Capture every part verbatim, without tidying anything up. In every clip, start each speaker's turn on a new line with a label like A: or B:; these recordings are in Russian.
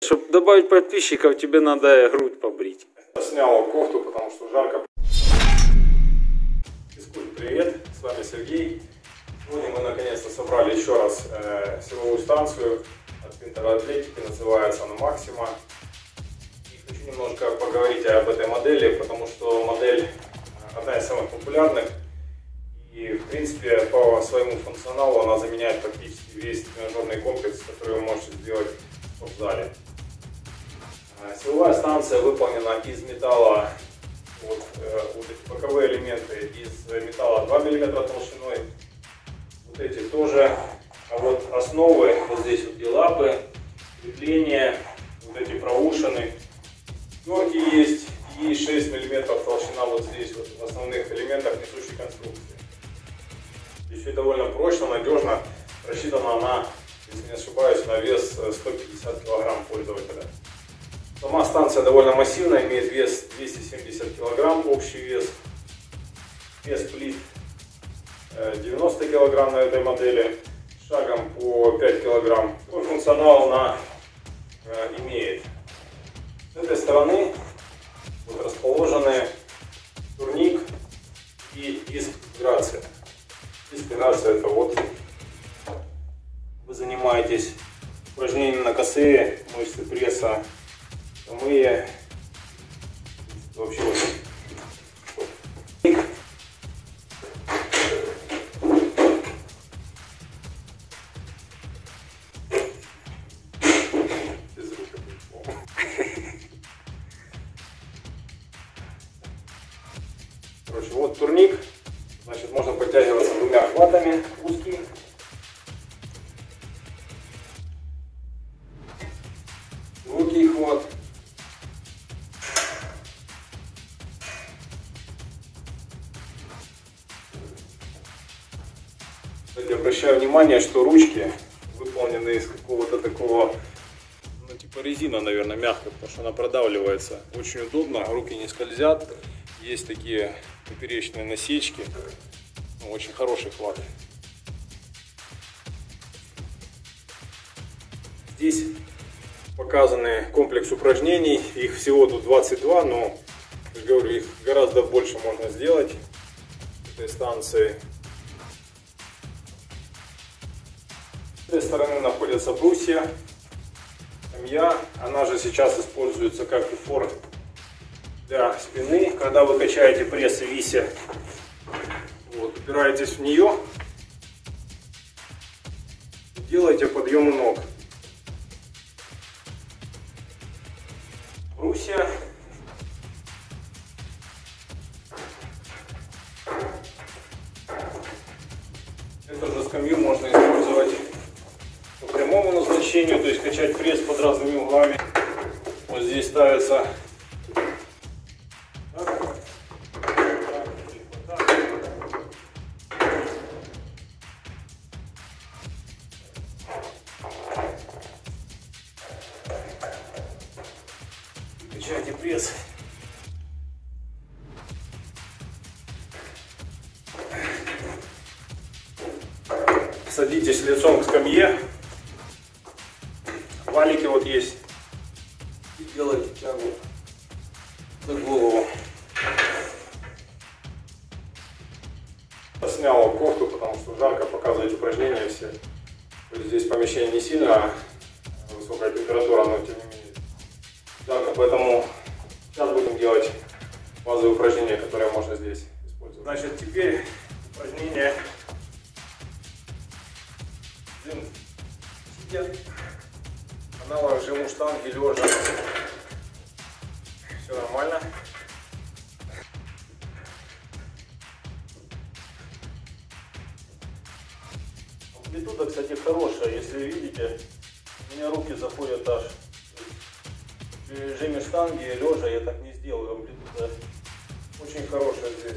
A: Чтобы добавить подписчиков, тебе надо грудь побрить.
B: Снял кофту, потому что жарко. Физкульт, привет, с вами Сергей. Сегодня мы наконец-то собрали еще раз э, силовую станцию от Pinter Athletic, называется она Maxima. И хочу немножко поговорить об этой модели, потому что модель одна из самых популярных. И в принципе по своему функционалу она заменяет практически весь тренажерный комплекс, который вы можете сделать в спортзале. Силовая станция выполнена из металла, вот, э, вот эти боковые элементы из металла два миллиметра толщиной, вот эти тоже, а вот основы, вот здесь вот и лапы, крепления, вот эти проушины, терки есть и шесть миллиметров толщина вот здесь вот в основных элементах несущей конструкции. И все довольно прочно, надежно, рассчитана она, если не ошибаюсь, на вес сто пятьдесят килограмм пользователя. Сама станция довольно массивная, имеет вес двести семьдесят килограмм, общий вес. Вес плит девяносто килограмм на этой модели, шагом по пять килограмм. Такой функционал она э, имеет. С этой стороны вот расположены турник и диск Грация. Диск Грация — это вот вы занимаетесь упражнениями на косые мышцы пресса, мы вообще вот. Короче, вот турник, значит, можно подтягиваться двумя хватами, узкий. Руки хват. Кстати, обращаю внимание, что ручки выполнены из какого-то такого, ну типа резина, наверное, мягкая, потому что она продавливается. Очень удобно, руки не скользят. Есть такие поперечные насечки, ну, очень хороший хват. Здесь показаны комплекс упражнений, их всего тут двадцать два, но, я же говорю, их гораздо больше можно сделать с этой станции. С этой стороны находятся брусья, скамья, она же сейчас используется как упор для спины. Когда вы качаете пресс и вися, вот, упираетесь в нее и делаете подъемы ног. Брусья. Эту же скамью можно использовать по прямому назначению, то есть качать пресс под разными углами. Вот здесь ставится так, так, так. Качайте пресс. Садитесь лицом к скамье. Валики вот есть. И делайте тягу за голову. Снял кофту, потому что жарко, показывать упражнения все. Здесь помещение не сильно высокая температура, но тем не менее жарко, поэтому сейчас будем делать базовые упражнения, которые можно здесь использовать. Значит, теперь упражнение сидя, аналог жиму штанги лежа. Все нормально. Амплитуда, кстати, хорошая. Если видите, у меня руки заходят аж. При режиме штанги лежа я так не сделаю. Амплитуда очень хорошая здесь.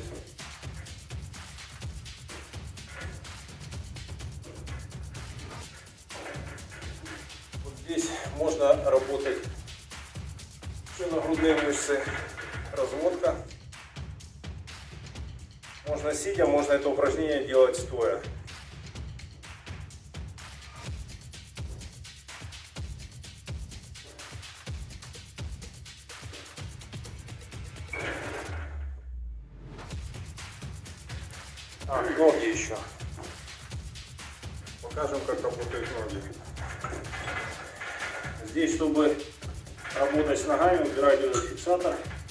B: Вот здесь можно работать еще на грудные мышцы, разводка. Можно сидя, можно это упражнение делать стоя. А, ноги еще. Покажем, как работают ноги. Здесь, чтобы работать с ногами, убирать этот фиксатор.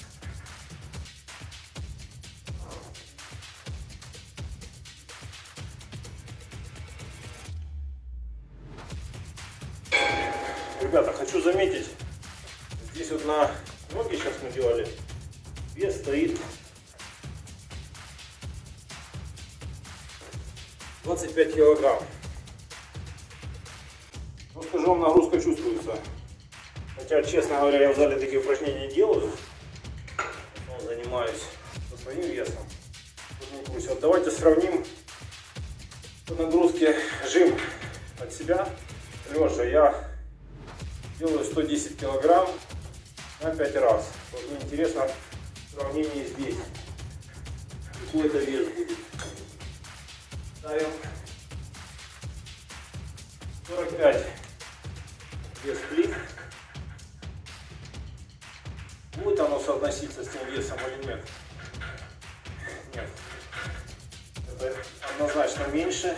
B: Ребята, хочу заметить, здесь вот на ноги сейчас мы делали, вес стоит двадцать пять килограмм. Ну, скажу вам, нагрузка чувствуется. Хотя, честно говоря, я в зале такие упражнения делаю. Но занимаюсь со своим весом. Вот давайте сравним по нагрузке жим от себя. Лежа я делаю сто десять килограмм на пять раз. Вот мне интересно сравнение здесь. Какой это вес будет. Ставим сорок пять вес плит. Будет оно соотноситься с тем весом или нет? Нет. Это однозначно меньше.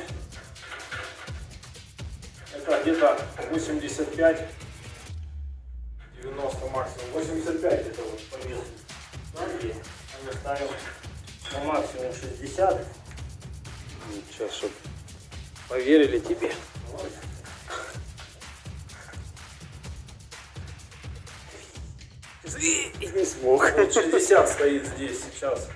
B: Это где-то восемьдесят пять девяносто максимум. восемьдесят пять это вот по весу. Ноги. А мы ставим на максимум шестьдесят.
A: Сейчас, чтобы поверили тебе.
B: Вот.
A: И не смог.
B: Вот шестьдесят стоит здесь сейчас.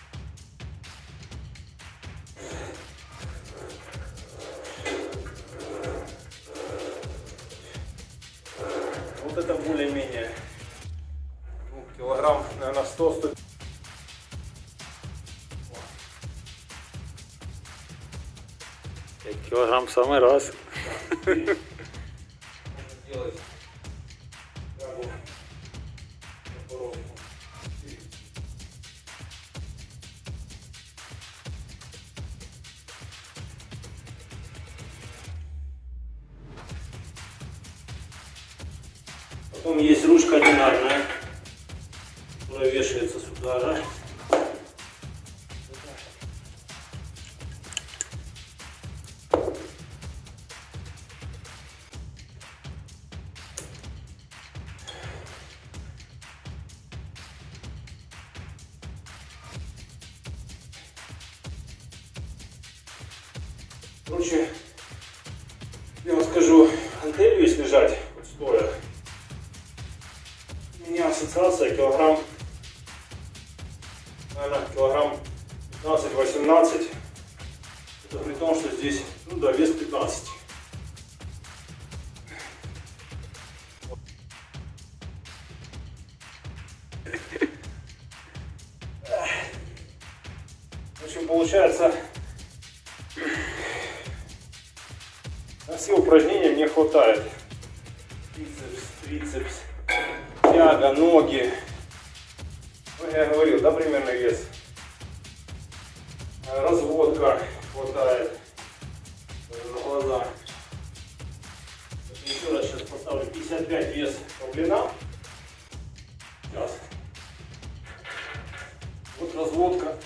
B: Вот это более-менее, ну, килограмм, наверное, сто сто.
A: пять килограмм в самый раз.
B: Можно делать тягу на коробку. Потом есть ручка одинарная, которая вешается сюда же. Короче, я вам скажу, гантелью если лежать, вот стоя, у меня ассоциация килограмм, наверное, килограмм пятнадцать-восемнадцать. Это при том, что здесь, ну да, вес пятнадцать. В общем, получается, на все упражнения мне хватает. Бицепс, трицепс, тяга, ноги. Ну, я говорил, да, примерный вес. Разводка хватает на глаза. Еще раз сейчас поставлю пятьдесят пять вес по блинам. Сейчас. Вот разводка.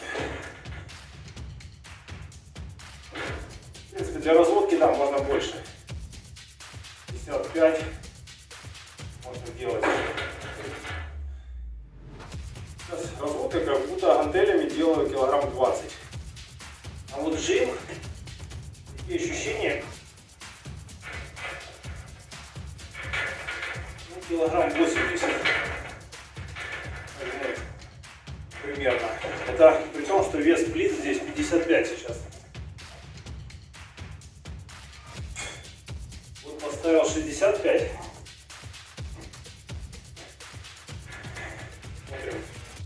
B: В принципе, для разводки, да, можно больше. пятьдесят пять можно делать. Сейчас разводка как будто гантелями делаю килограмм двадцать. А вот жим, такие ощущения, ну, килограмм восемьдесят примерно. Это при том, что вес плит здесь пятьдесят пять сейчас. Вот поставил шестьдесят пять. Смотрим.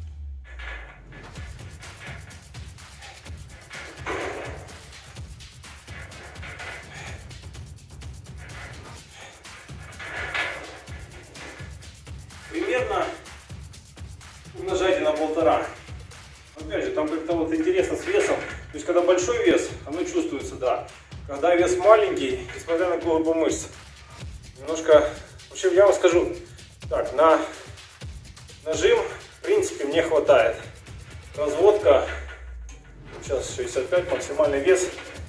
B: Примерно умножайте на полтора. Опять же, там как-то вот интересно с весом. То есть, когда большой вес, оно чувствуется, да. Когда вес маленький, несмотря на глубину мышц, немножко... В общем, я вам скажу, так, на нажим, в принципе, мне хватает. Разводка Сейчас шестьдесят пять, максимальный вес.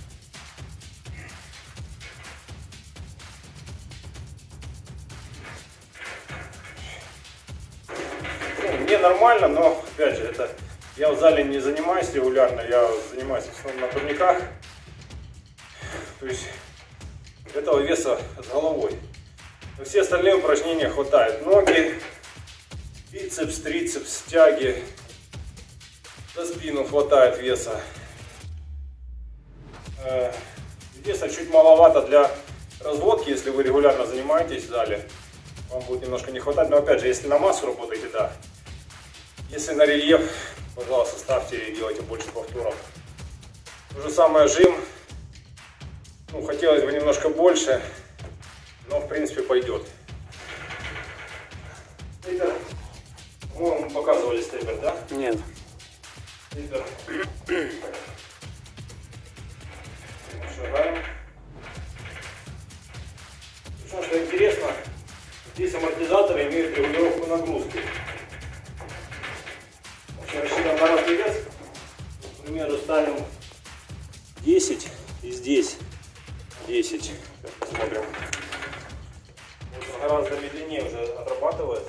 B: Ну, мне нормально, но опять же, это я в зале не занимаюсь регулярно, я занимаюсь в основном на турниках. То есть этого веса с головой. На все остальные упражнения хватает. Ноги, бицепс, трицепс, тяги. За спину хватает веса. Единственное, чуть маловато для разводки, если вы регулярно занимаетесь в зале. Вам будет немножко не хватать. Но опять же, если на массу работаете, да. Если на рельеф, пожалуйста, ставьте и делайте больше повторов. То же самое жим. Ну, хотелось бы немножко больше, но в принципе пойдет. Степер. По-моему, мы показывали степер, да?
A: Нет.
B: Степер. Шагаем. Причем, что интересно, здесь амортизаторы имеют регулировку нагрузки. Рассчитываем на разный вес. К примеру, ставим десять и здесь десять. Посмотрим. Вот он гораздо медленнее уже отрабатывает.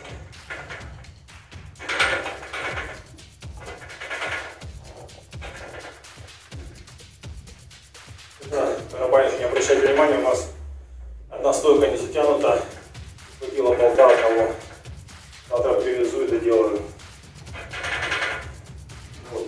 B: Да, барабанщик, не обращайте внимания, у нас одна стойка не затянута. Хватило болта одного. Завтра привезу и доделаю. Вот.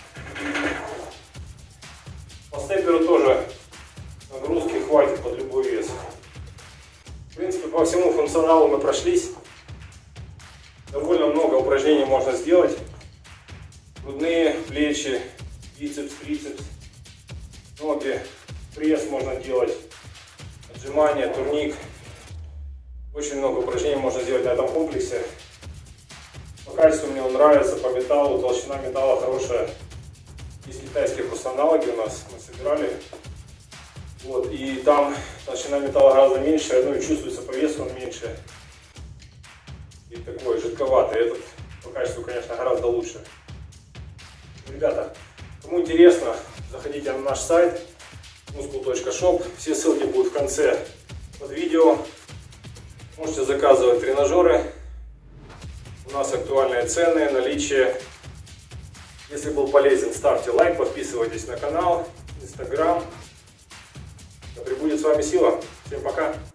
B: По степеру тоже нагрузки хватит под любой вес. В принципе, по всему функционалу мы прошлись. Довольно много упражнений можно сделать. Грудные, плечи, бицепс, трицепс, ноги, пресс можно делать, отжимания, турник. Очень много упражнений можно сделать на этом комплексе. По качеству мне он нравится, по металлу, толщина металла хорошая. Есть китайские просто аналоги у нас, мы собирали. Вот, и там толщина металла гораздо меньше, ну и чувствуется по весу он меньше. И такой жидковатый. Этот по качеству, конечно, гораздо лучше. Ребята, кому интересно, заходите на наш сайт muscle точка shop. Все ссылки будут в конце под видео. Можете заказывать тренажеры. У нас актуальные цены, наличие. Если был полезен, ставьте лайк, подписывайтесь на канал, Инстаграм. Да пребудет с вами сила. Всем пока!